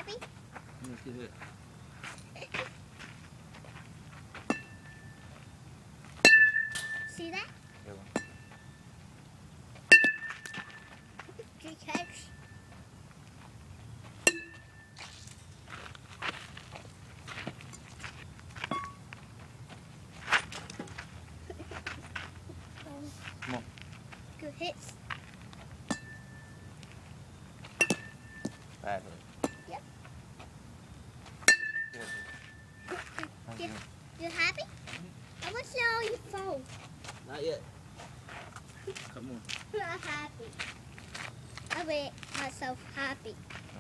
happy? Let's get it. See that? Yeah. Good catch. Come on. Good hits. Bad hit. Yep. Good hit. Thank You, you. you happy? I want to know your phone. Not yet. Come on. I'm happy. I made myself happy.